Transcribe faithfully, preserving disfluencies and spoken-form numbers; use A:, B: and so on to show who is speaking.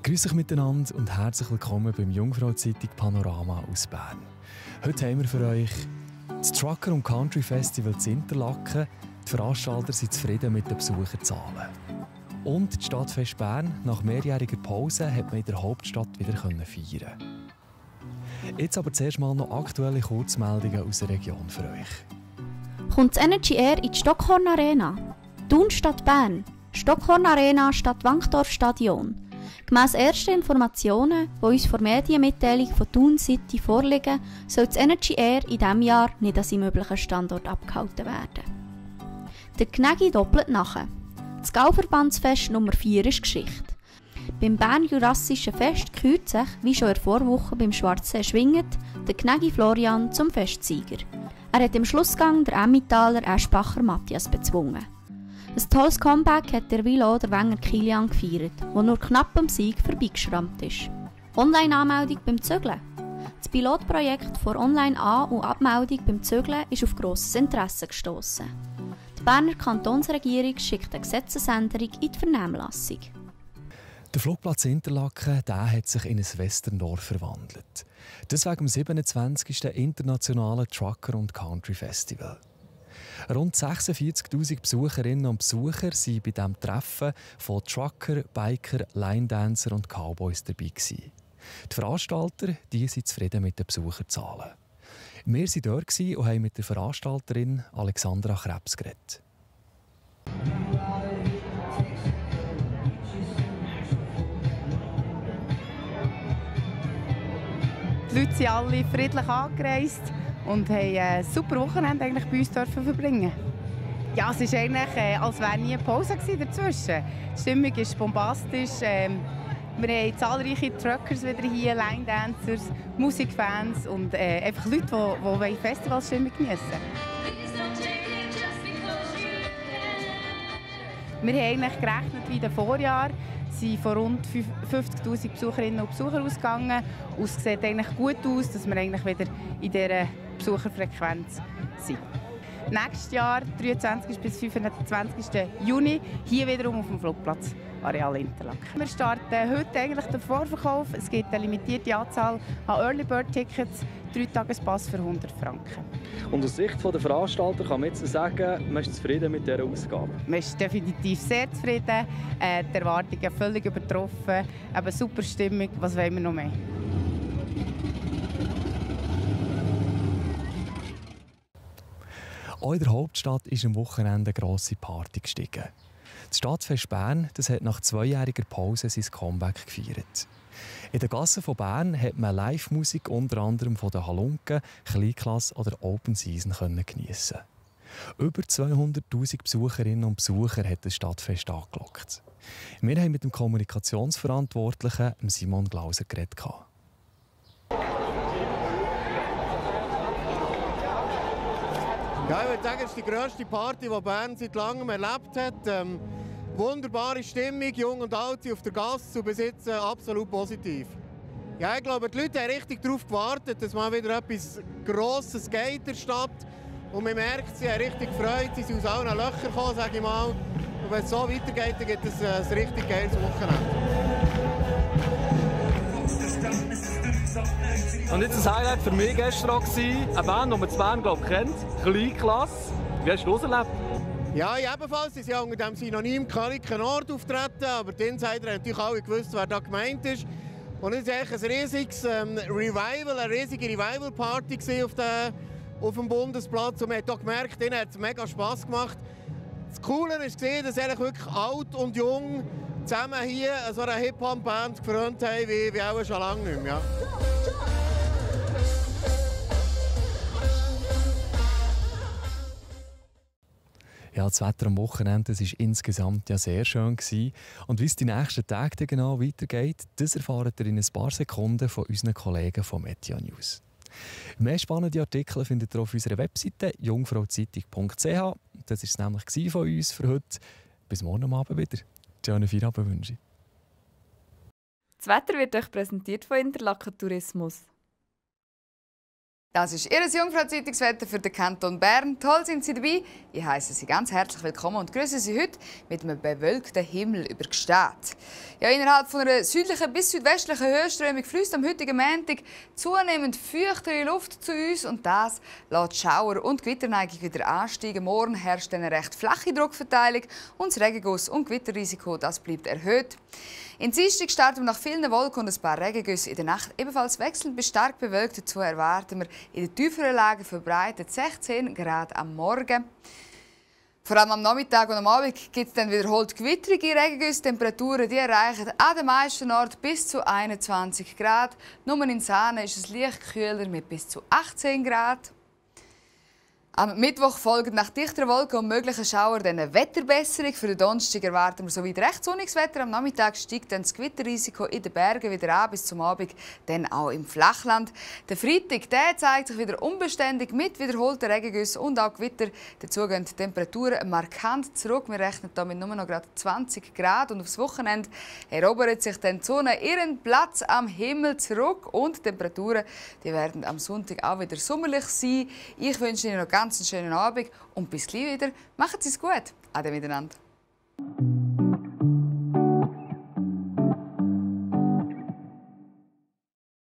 A: Grüß euch miteinander und herzlich willkommen beim Jungfrau-Zeitung Panorama aus Bern. Heute haben wir für euch das Trucker- und Country-Festival zu Interlaken. Die Veranstalter sind zufrieden mit den Besucherzahlen. Und das Stadtfest Bern, nach mehrjähriger Pause, hat man in der Hauptstadt wieder feiern. Jetzt aber zuerst mal noch aktuelle Kurzmeldungen aus der Region für euch.
B: Kommt das Energy Air in die Stockhorn Arena? Thun statt Bern, Stockhorn Arena statt Wankdorf Stadion. Gemäss ersten Informationen, die uns vor Medienmitteilung von Thun City vorliegen, soll das Energy Air in diesem Jahr nicht an seinem üblichen Standort abgehalten werden. Der Gnägi doppelt nachher. Das Gauverbandsfest Nummer vier ist Geschichte. Beim Bern-Jurassischen Fest kürt sich, wie schon in der Vorwoche beim Schwarzsee schwingend, der Gnägi Florian zum Festsieger. Er hat im Schlussgang der Emmentaler Eschbacher Matthias bezwungen. Ein tolles Comeback hat der Vilo der Wenger Kilian gefeiert, der nur knapp am Sieg vorbeigeschrammt ist. Online-Anmeldung beim Zügeln. Das Pilotprojekt vor Online-An- und Abmeldung beim Zügeln ist auf grosses Interesse gestossen. Die Berner Kantonsregierung schickt eine Gesetzesänderung in die Vernehmlassung.
A: Der Flugplatz Interlaken der hat sich in ein Westerndorf verwandelt. Das wegen dem siebenundzwanzigsten Internationalen Trucker- und Country-Festival. Rund sechsundvierzigtausend Besucherinnen und Besucher waren bei diesem Treffen von Trucker, Biker, Line-Dancer und Cowboys dabei gewesen. Die Veranstalter die sind zufrieden mit den Besucherzahlen. Wir waren dort und haben mit der Veranstalterin Alexandra Krebs geredet.
C: Die Leute sind alle friedlich angereist und haben ein super Wochenende eigentlich bei uns verbringen. Ja, es war eigentlich, äh, als wäre nie eine Pause dazwischen. Die Stimmung ist bombastisch. Ähm, wir haben zahlreiche Truckers wieder hier, Line-Dancers, Musikfans und äh, einfach Leute, die, die Festivalstimmung genießen. Wir haben eigentlich gerechnet wie in den Vorjahren. Wir sind von rund fünfzigtausend Besucherinnen und Besuchern ausgegangen. Und es sieht eigentlich gut aus, dass wir eigentlich wieder in dieser Besucherfrequenz sind. Nächstes Jahr, dreiundzwanzigsten bis fünfundzwanzigsten Juni, hier wiederum auf dem Flugplatz Areal Interlaken. Wir starten heute eigentlich den Vorverkauf. Es gibt eine limitierte Anzahl an Early Bird Tickets, drei Tagespass für hundert Franken.
D: Und aus Sicht der Veranstalter kann man jetzt sagen, man ist zufrieden mit dieser Ausgabe?
C: Man ist definitiv sehr zufrieden, äh, die Erwartungen völlig übertroffen, eine super Stimmung, was wollen wir noch mehr?
A: Auch in der Hauptstadt ist am Wochenende eine grosse Party gestiegen. Das Stadtfest Bern das hat nach zweijähriger Pause sein Comeback gefeiert. In den Gassen von Bern hat man Live-Musik unter anderem von den Halunken, Kleinklasse oder Open Season geniessen. Über zweihunderttausend Besucherinnen und Besucher hat das Stadtfest angelockt. Wir haben mit dem Kommunikationsverantwortlichen Simon Glauser geredet.
E: Ja, ich würde sagen, es ist die grösste Party, die Bern seit langem erlebt hat. Ähm, wunderbare Stimmung, jung und alt auf der Gasse und bis jetzt äh, absolut positiv. Ja, ich glaube, die Leute haben richtig darauf gewartet, dass mal wieder etwas Grosses geht in der Stadt. Und man merkt, sie haben richtig Freude, sie sind aus allen Löchern gekommen, sage ich mal. Und wenn es so weitergeht, dann gibt es äh, ein richtig geiles Wochenende.
D: Und jetzt ein Highlight für mich gestern auch eine Band, die man in Bern glaube ich, kennt, Kleinklasse. Wie hast du das erlebt?
E: Ja, ebenfalls. Sie sind ja unter dem Synonym Kariken Nord auftreten, aber die Insider haben natürlich alle gewusst, wer da gemeint ist. Und es war eigentlich ein riesiges ähm, Revival, eine riesige Revival-Party auf, der, auf dem Bundesplatz. Und man hat hier gemerkt, ihnen hat es mega Spass gemacht. Das Coole war, dass eigentlich wirklich alt und jung zusammen hier so eine Hip-Hop-Band gefreut haben, wie, wie auch schon lange nicht mehr. Ja.
A: Ja, das Wetter am Wochenende war insgesamt ja sehr schön. Und wie es die nächsten Tage genau weitergeht, das erfahrt ihr in ein paar Sekunden von unseren Kollegen von Meteo News. Mehr spannende Artikel findet ihr auf unserer Webseite jungfrauzeitung punkt c h. Das war es nämlich von uns für heute. Bis morgen Abend wieder. Schönen Feierabend wünsche ich.
F: Das Wetter wird euch präsentiert von Interlaken Tourismus. Das ist Ihr Jungfrau-Zeitungswetter für den Kanton Bern. Toll sind Sie dabei. Ich heiße Sie ganz herzlich willkommen und grüße Sie heute mit einem bewölkten Himmel über Gstaad. Ja, innerhalb von einer südlichen bis südwestlichen Höhenströmung fließt am heutigen Montag zunehmend feuchtere Luft zu uns und das lässt Schauer und Gewitterneigung wieder ansteigen. Morgen herrscht eine recht flache Druckverteilung und das Regenguss- und Gewitterrisiko das bleibt erhöht. In Dienstag starten wir nach vielen Wolken und ein paar Regengüsse in der Nacht ebenfalls wechselnd bis stark bewölkt. Dazu erwarten wir in den tieferen Lagen verbreitet sechzehn Grad am Morgen. Vor allem am Nachmittag und am Abend gibt es dann wiederholt gewittrige Regengüsse. Temperaturen die erreichen an den meisten Orten bis zu einundzwanzig Grad. Nur in Sahne ist es leicht kühler mit bis zu achtzehn Grad. Am Mittwoch folgt nach dichteren Wolken und möglichen Schauer eine Wetterbesserung. Für den Donnerstag erwarten wir soweit recht sonniges Wetter. Am Nachmittag steigt dann das Gewitterrisiko in den Bergen wieder an, bis zum Abend dann auch im Flachland. Der Freitag der zeigt sich wieder unbeständig mit wiederholten Regengüssen und auch Gewitter. Dazu gehen die Temperaturen markant zurück. Wir rechnen damit nur noch gerade zwanzig Grad. Und aufs Wochenende erobert sich dann die Sonne ihren Platz am Himmel zurück. Und die Temperaturen die werden am Sonntag auch wieder sommerlich sein. Ich wünsche Ihnen noch ganz einen schönen Abend und bis gleich wieder. Macht es gut. Ade miteinander.